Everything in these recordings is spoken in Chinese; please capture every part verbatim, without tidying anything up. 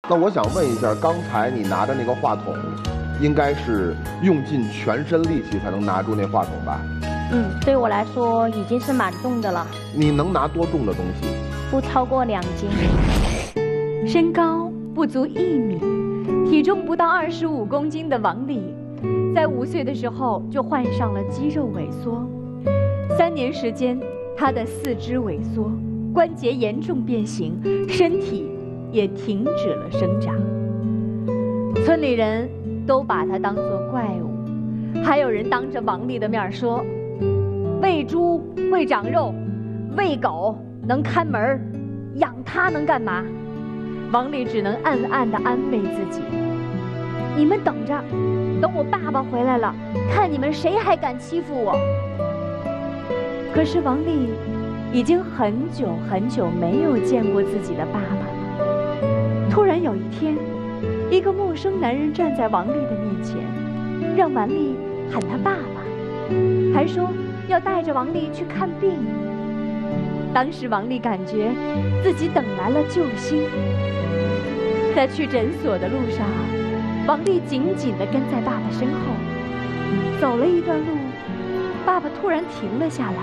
那我想问一下，刚才你拿的那个话筒，应该是用尽全身力气才能拿住那话筒吧？ 嗯，对我来说已经是蛮重的了。 你能拿多重的东西？ 不超过两斤。 身高不足一米，体重不到二十五公斤的王丽，在五岁的时候就患上了肌肉萎缩，三年时间，她的四肢萎缩，关节严重变形，身体也停止了生长。村里人都把她当作怪物，还有人当着王丽的面说：“喂猪会长肉，喂狗能看门，养它能干嘛？”王丽只能暗暗地安慰自己：“你们等着，等我爸爸回来了，看你们谁还敢欺负我。”可是王丽已经很久很久没有见过自己的爸爸了。突然有一天，一个陌生男人站在王丽的面前，让王丽喊他爸爸，还说要带着王丽去看病。当时王丽感觉自己等来了救星。在去诊所的路上，王丽紧紧地跟在爸爸身后。走了一段路，爸爸突然停了下来。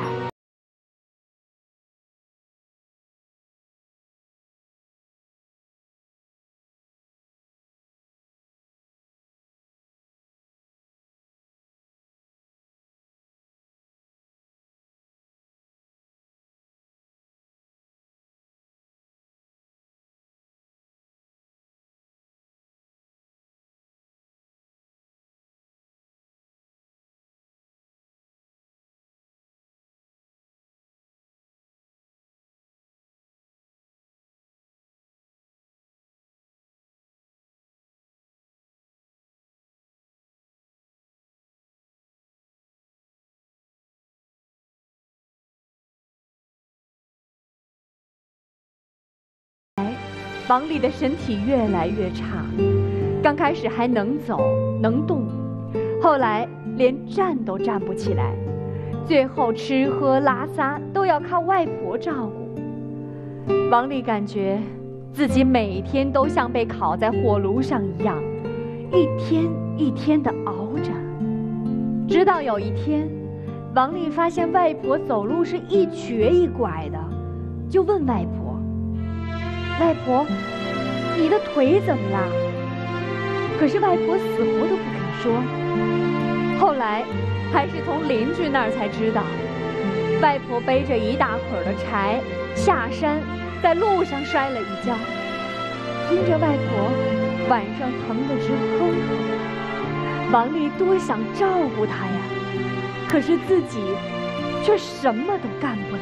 王丽的身体越来越差，刚开始还能走能动，后来连站都站不起来，最后吃喝拉撒都要靠外婆照顾。王丽感觉自己每天都像被烤在火炉上一样，一天一天地熬着。直到有一天，王丽发现外婆走路是一瘸一拐的，就问外婆：“外婆，你的腿怎么了？”可是外婆死活都不肯说。后来还是从邻居那儿才知道，外婆背着一大捆的柴下山，在路上摔了一跤，听着外婆晚上疼得直哼哼。王丽多想照顾她呀，可是自己却什么都干不了。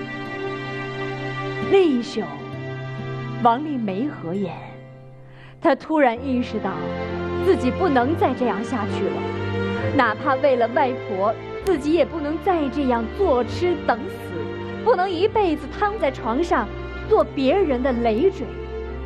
那一宿，王丽没合眼，她突然意识到自己不能再这样下去了，哪怕为了外婆，自己也不能再这样坐吃等死，不能一辈子瘫在床上做别人的累赘。